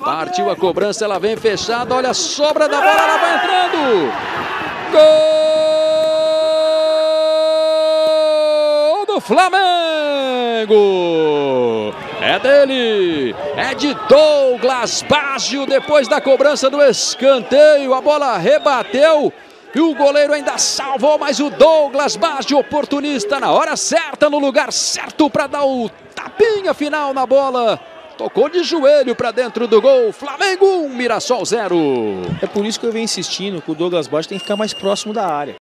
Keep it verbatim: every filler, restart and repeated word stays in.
Partiu a cobrança, ela vem fechada, olha a sobra da bola, ela vai entrando. Gol do Flamengo! É dele, é de Douglas Baggio, depois da cobrança do escanteio, a bola rebateu e o goleiro ainda salvou, mas o Douglas Baggio, oportunista, na hora certa, no lugar certo para dar o tapinha final na bola. Tocou de joelho para dentro do gol. Flamengo um, Mirassol zero. É por isso que eu venho insistindo que o Douglas Baggio tem que ficar mais próximo da área.